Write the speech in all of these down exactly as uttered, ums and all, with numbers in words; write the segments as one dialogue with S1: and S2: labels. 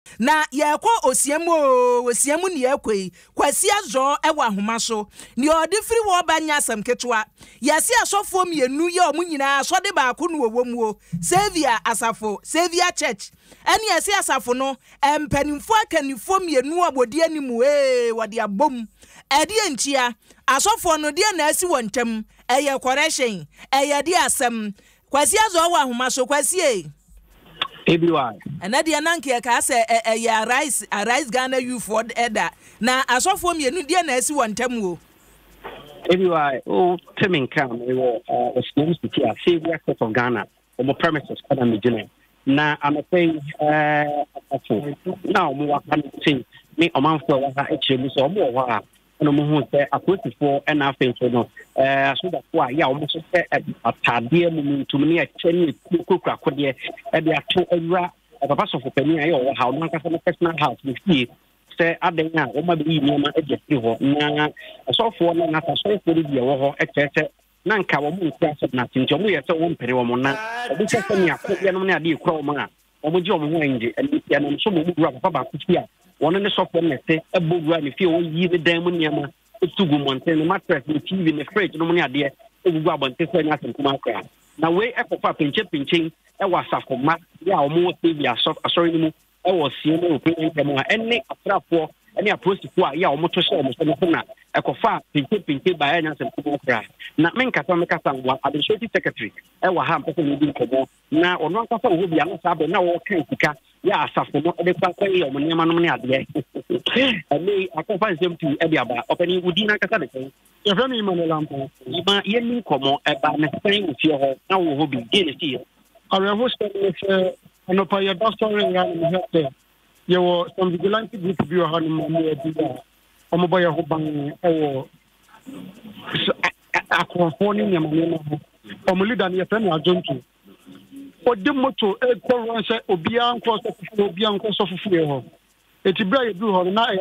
S1: na yɛkɔ osiemu osiemu ne yɛkɔi kwasi azo ɛwɔ ahoma so ne ɔde firi wɔ ba nya asɛm ketewa yɛse asɔfo mienu yɛ ɔmo nyinaa sɔde baako no wɔ mu Saviour asafo Saviour Church ɛne yɛse asafo no empanimfo akanifo mienu abodi animu ee wɔde abom ɛde ntia asɔfo no de na asi wɔ ntam ɛyɛ correction ɛyɛ de asɛm kwasi azo wɔ ahoma so kwasi e
S2: Everyone.
S1: And at the Anankia Casa, a rice, a rice Ghana you for Edda. Now, I saw from you, dear Nessie, one Temu.
S2: Everyone, oh, Timing come, we were a school to see a Saviour Church of Ghana, on my premises, Adom Midday. Now, I'm a thing, uh, now, more can say, me a month for actually, so more. No more say a twenty four and I think so no. Uh, so that's why yeah, almost say a tadia moment to me a ten cook could be a be a two era of a person for penny or how much of a personal house we see. Say I don't know, or maybe no man adjective. Nah, a soft one and a soft for the war, et cetera. Nanka woman class of nothing to me at a one period on that. This is me a young idea chroma. Or would you mind and I'm so moved about here. One in the software method, a book run if you ye the diamond yama, it's two good ones, and the mattress with T V in the fridge, no money idea, it will grab and take nothing to my crowd. Now, way up of up in chipping chain, I was after Matt, yeah, or more baby, I saw, sorry, I was seeing no opinion from any trap for any approach to yeah, or motor show, I could far in chipping by any answer to my crowd. Not men Catholic administrative secretary, I will have person within Cobo. Now, or not Catholic will be a sub, now all kinds of yeah, suffer not the family or money money idea. And they accompany them to Ediaba, opening Udina Catholic. Your family money lampo, Yemin Como, about the same with your now will be in here. I was with an opera doctor and you were some vigilante group of your honeymoon. I'm a boy who bang or aquaphone, or Molidan, your friend, I don't know. For the motto, a quarrel said, Obian cross of Obian cross of Fuel. It's a brave blue or not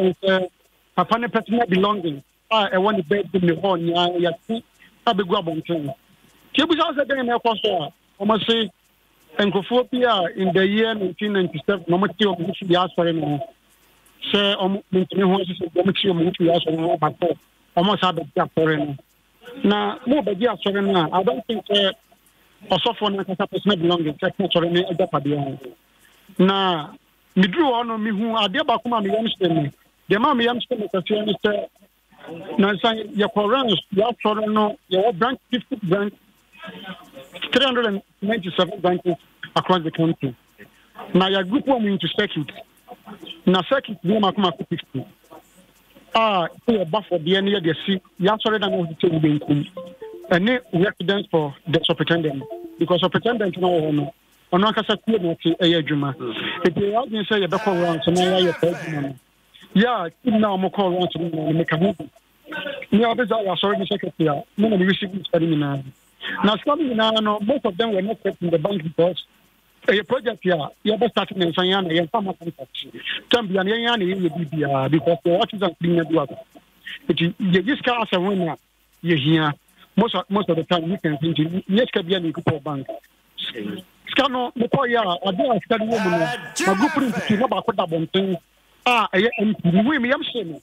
S2: a funny personal belonging. I want to bed in the horn, I have a grab on train. She was also getting a cost. I must say, Encophobia in the year nineteen ninety-seven, no matter which we asked for him. Say, um, we asked for him, but almost have a gap for him. Now, no, but yes, I don't think. Also for na kasa personal belonging check na chore me agapade ho na me dru ono me hu ade ba kuma me yam stem de ma me yam stem ka tia ni se na san ye correct ya chore no ye branch fifty branch three hundred ninety-seven branches across the country na ya group one into circuit na circuit de ma kuma fifty ah e ba for de ne ye de si ya chore da no de te be nkum any residence for the superintendent because superintendent no no on one case to no ti e adwuma e dey how you say you be call around so na ya adwuma yeah now mo call around so na me ka ho me obeza ya sorry secretary no no we receive study na now study na no most of them were not kept in the bank because a project here you be starting in Sanyana and some contract tambia na yan na bibia because what is clean do it you just can't say when you here most of, most of the time we can think yes can be an equal bank scano mo ya ade study woman na group print no ba ko da bonten ah eh we me am shame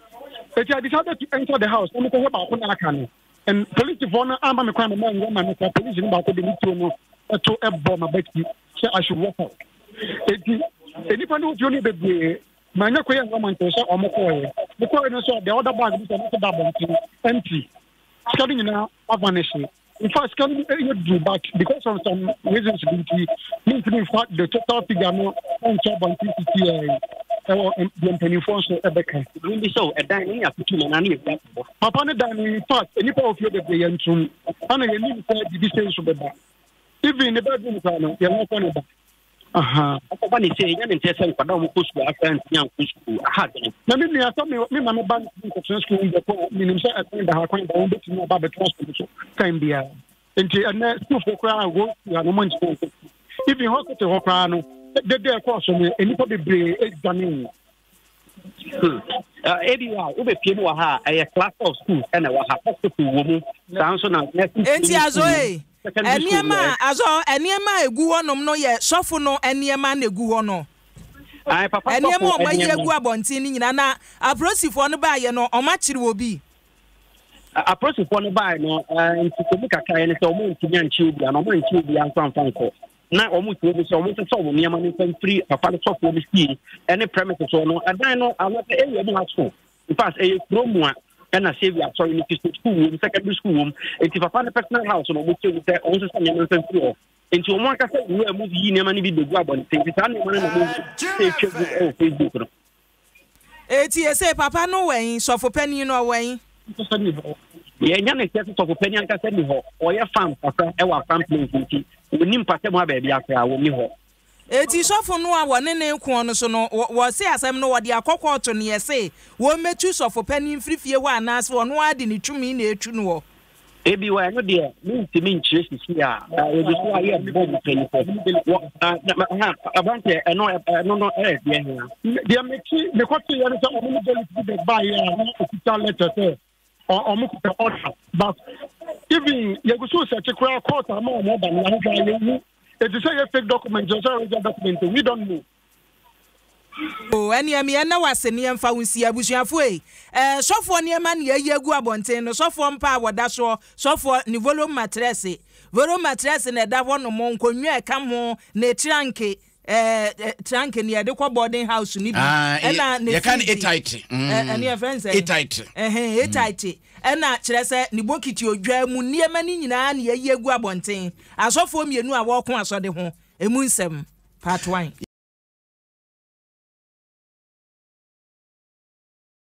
S2: it I decided to enter the house no ko ba ko na aka no and police for no am me kwa me man go man ka police no ba ko de mitro no to ebo ma baki say I should walk out it anybody who you need be manya ko ya man to say o mo ko ye mo ko no so the other bag be so da bonten empty scanning now vanishing. In fact, scanning you do back because of some reasons in fact the total figure no on top on T C or the twenty-four so Ebeka. Really so a dining at two and Papa dining in fact any part of your day and soon and I need to be saying so better. Even in the bedroom, you're not going to aha akọba ni say yan nte say nkwada mo ko school after ntian ko school aha den na me me aso me me ma me ban ko school be ko minim say akon da ha kwan da won betimi aba be transport so time bia nti na school for kra go ya no man school if you hospital ho kra no de de ko so me eni ko be bre examine uh ebi wa wo be pie mo ha a class of school na wa ha hospital wo mu san so na
S1: enti azo eh eniema azo eniema egu wonom no ye sofo no eniema na egu wo no
S2: ai papa
S1: ene mo o maye gu abontin ni nyina na aprosifo no ba ye no o ma kire obi
S2: aprosifo no ba no ntiko mi kaka ye ne so mo ntimi anchi obi na mo anchi obi an fan fan ko na o mu tuo bi so mo se so mo niam no fan free papa no so ko bi si ene premises so no adan no anata e ye mo haso in fact e promo a ena Saviour Church ni school secondary school enti papa no personal house no mo tuo bi se on se so niam fan free enti o mo aka se wo mu yi niam ni bi de gu abon enti ta ne mo na mo e twa Facebook no
S1: eti e say papa no wen sofo pani no wen
S2: ye nya ne tete sofo pani anka se ni ho o ye farm papa e wa farm place nti oni mpate mo abia bia akra wo ni ho
S1: eti sofo no a wone ne ku no so no wo se asem no wo de akokọ to ne ye se wo metu sofo pani mfrifie ho anase wo no ade ne twumi na etu no wo
S2: ebi wa no de mi ntimi nchire sisi a we do so aye bo mo pani ko ha abante eno no no eh de here de me ki me ko ti ye no so mo no dey the buy ya no official letter say omo ko order but even you go so search crowd court am o mo ba na ho ga it is a fake document just a document we don't know.
S1: Oh, any ami na wase ne mfa wonsi abusuafo e eh sofo ne ma ne ye agu abonten no sofo mpa woda so sofo ni volume mattress volume mattress na da wono mo nkonwa e kam ho na tranke eh tranke ne de kwa boarding house ni bi
S3: na ye kan it tight
S1: eh any friends
S3: it tight
S1: eh it tight ena kire se ni bokiti odwa mu niema ni nyina na ye agu abonten asofo mienu a wo ko asode ho emu nsem part one